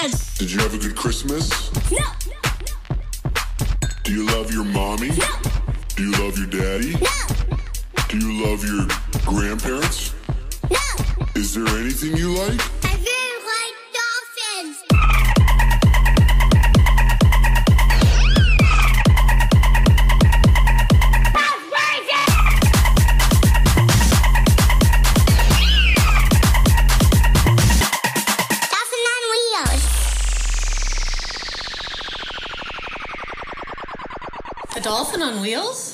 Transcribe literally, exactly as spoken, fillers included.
Yes. Did you have a good Christmas? No. Do you love your mommy? No. Do you love your daddy? No. Do you love your grandparents? No. Is there anything you like? I really like dolphins. Dolphin on wheels. A dolphin on wheels?